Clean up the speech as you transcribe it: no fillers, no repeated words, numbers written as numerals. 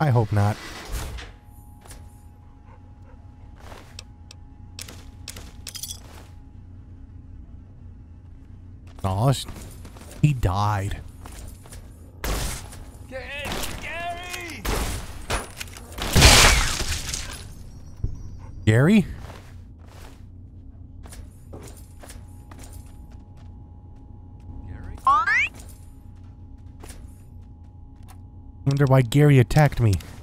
I hope not. Oh, he died. Gary! Gary? Wonder why Gary attacked me.